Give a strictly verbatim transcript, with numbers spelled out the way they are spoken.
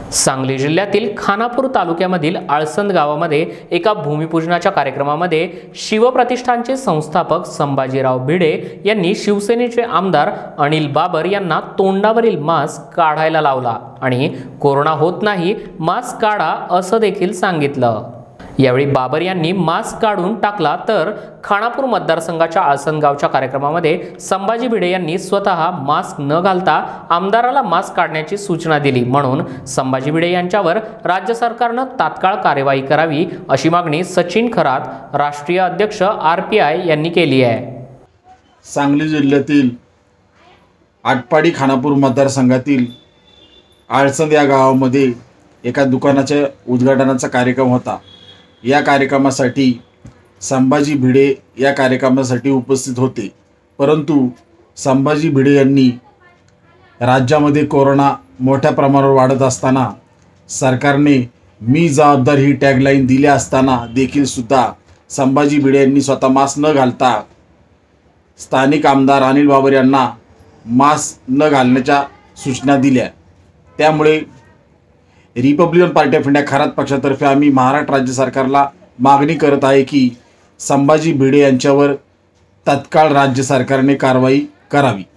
सांगली जिल्ह्यातील खानापूर तालुक्यामधील आळसंद गावामध्ये एका भूमिपूजनाच्या कार्यक्रमामध्ये शिवप्रतिष्ठानचे संस्थापक संभाजीराव भिडे यांनी शिवसेनेचे आमदार अनिल बाबर यांना तोंडावरील मास्क काढायला लावला आणि कोरोना होत नाही, मास्क काढा असं देखील सांगितलं। यावेळी बाबर यांनी मास्क काढून टाकला तर खानापूर मतदारसंघाच्या आळसंद गावच्या कार्यक्रमामध्ये संभाजी भिडे यांनी स्वतः मास्क न घालता आमदाराला मास्क काढण्याची सूचना दिली। म्हणून संभाजी भिडे यांच्यावर राज्य सरकारने तात्काळ कार्यवाही करावी अशी मागणी सचिन खरात, राष्ट्रीय अध्यक्ष आर पी आय यांनी केली आहे। सांगली जिल्ह्यातील आटपाडी खानापूर मतदारसंघातील आळसंद या गावामध्ये एका दुकानाच्या उद्घाटनाचा कार्यक्रम होता। या कार्यक्रमासाठी संभाजी भिडे या कार्यक्रमासाठी उपस्थित होते, परंतु संभाजी भिडे यांनी राज्यामध्ये कोरोना मोठ्या प्रमाणावर वाढत असताना सरकारने मी जबाबदार ही टॅगलाईन दिली असताना देखील सुद्धा संभाजी भिडे यांनी स्वतः मास्क न घालता स्थानिक आमदार अनिल बाबर यांना मास्क न घालण्याच्या सूचना दिल्या। त्यामुळे Republican Party of India Kharat पक्षातर्फे आम्ही महाराष्ट्र राज्य सरकारला मागणी करत आहे की संभाजी भिडे यांच्यावर तत्काळ राज्य सरकारने कारवाई करावी।